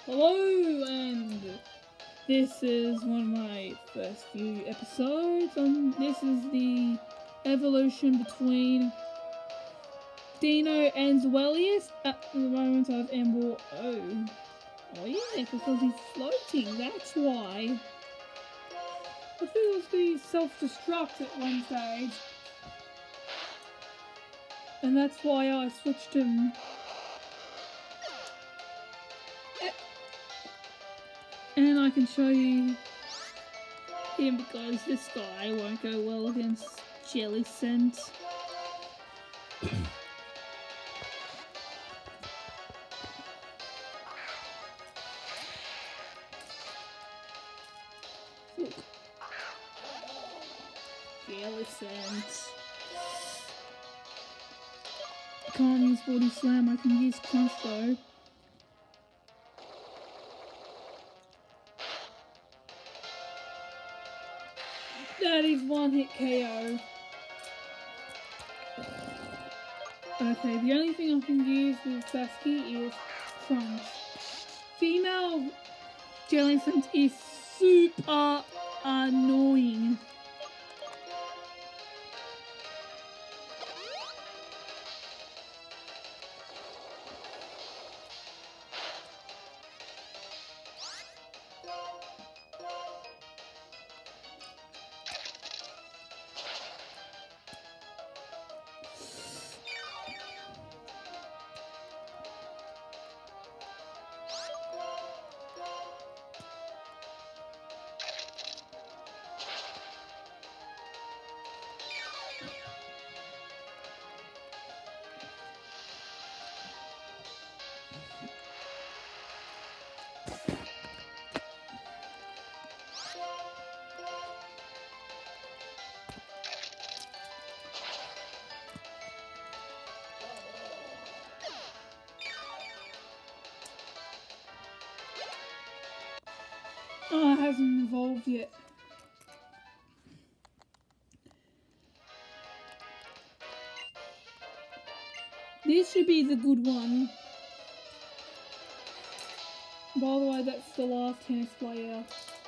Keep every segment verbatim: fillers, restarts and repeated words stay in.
Hello, and this is one of my first few episodes. Um, this is the evolution between Deino and Zwelious. At the moment, I've Ember. Oh, oh yeah, because he's floating. That's why. I think it was the self-destruct at one stage, and that's why I switched him. And I can show you him because this guy won't go well against Jelly Scent. Jelly Scent. Can't use Body Slam, I can use Crunch though. That is one hit K O. Okay, the only thing I can use with Basky is Crunch. Female Jellicent is super annoying. Oh, it hasn't evolved yet. This should be the good one. By the way, that's the last tennis player.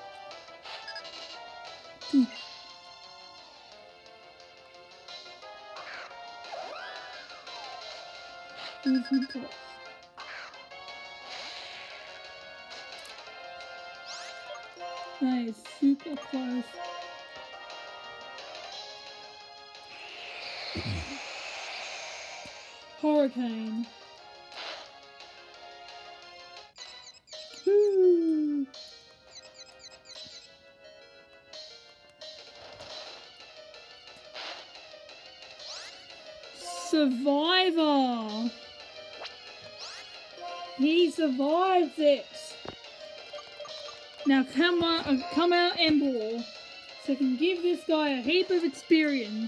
Hmm. Here's my top. That is super close. Hurricane. Woo. Survivor. He survived it. Now come out, uh, come out Ember, so I can give this guy a heap of experience.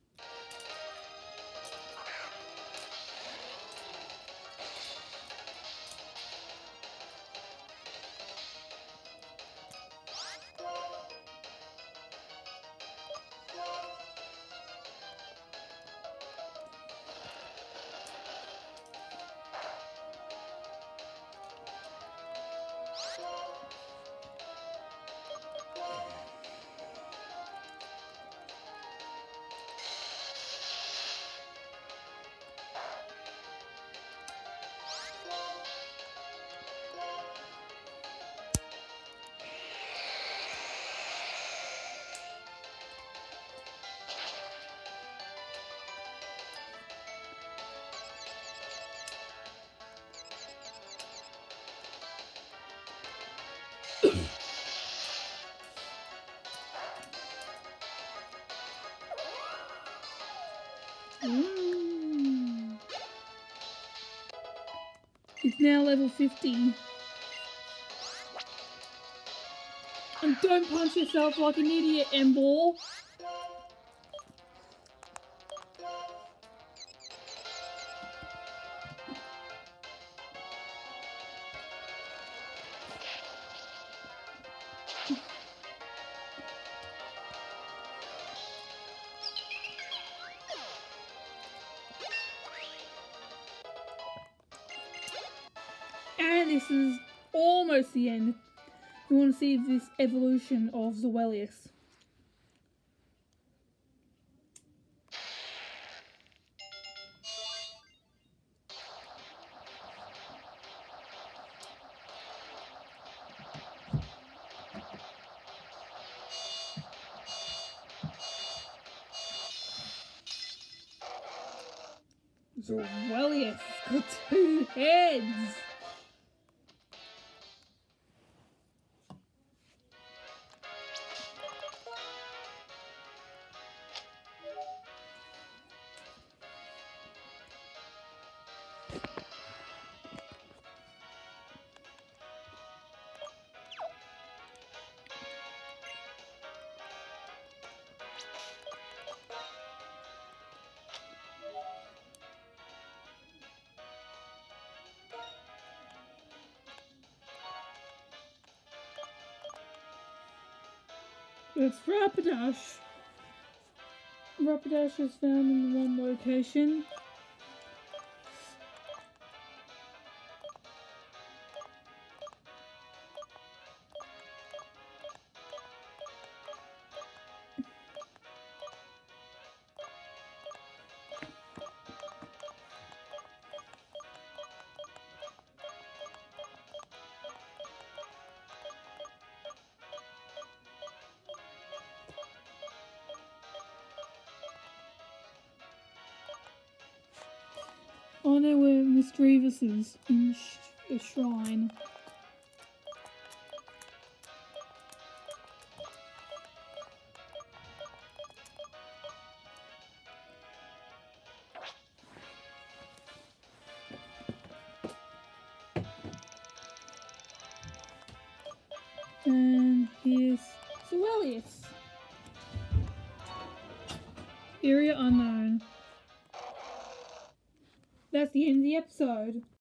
Mm. It's now level fifty. And don't punch yourself like an idiot, Ember. And this is almost the end. We want to see this evolution of Zwelious. Zwelious has got two heads. It's Rapidash. Rapidash is found in one location. I know where Mischievous is in sh the shrine. And here's Zwelious. Area unknown. That's the end of the episode.